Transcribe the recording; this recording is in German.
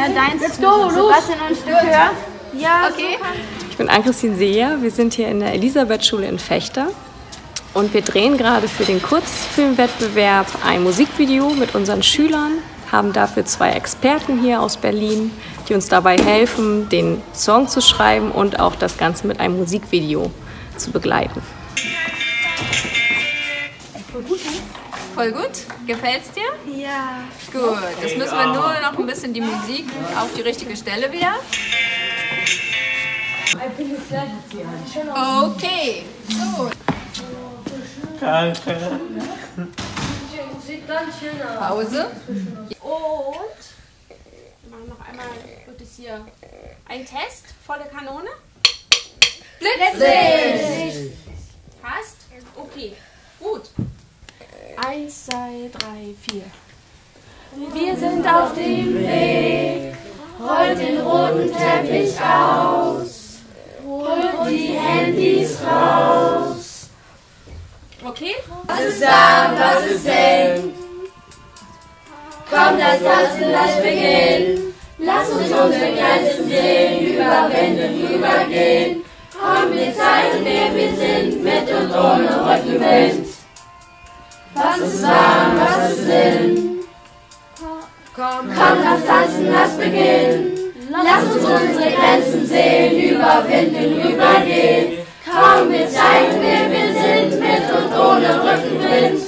deins. Let's go, Sebastian, ein Stück höher. Ja, okay. Ich bin Ann-Christine Seeher. Wir sind hier in der Elisabethschule in Vechta. Und wir drehen gerade für den Kurzfilmwettbewerb ein Musikvideo mit unseren Schülern, haben dafür 2 Experten hier aus Berlin, die uns dabei helfen, den Song zu schreiben und auch das Ganze mit einem Musikvideo zu begleiten. Voll gut. Gefällt's dir? Ja. Gut. Jetzt müssen wir nur noch ein bisschen die Musik auf die richtige Stelle wieder. Okay. So. Pause. Und wir machen noch einmal, wird es hier ein Test, volle Kanone. Blitzlicht! Passt? Okay, gut. 1, 2, 3, 4. Wir sind auf dem Weg, rollt den roten Teppich aus, holt die Handys raus. Okay? Was ist da, was ist denn? Komm, lass beginnen. Lass uns unsere Grenzen sehen, über Wände rübergehen. Komm, wir zeigen, wer wir sind, mit und ohne Rückenwind. Was ist warm, was ist Sinn? Komm, lass tanzen, lass beginnen. Lass uns unsere Grenzen sehen, über Wände rübergehen. Komm, wir zeigen, wer wir sind, mit und ohne Rückenwind.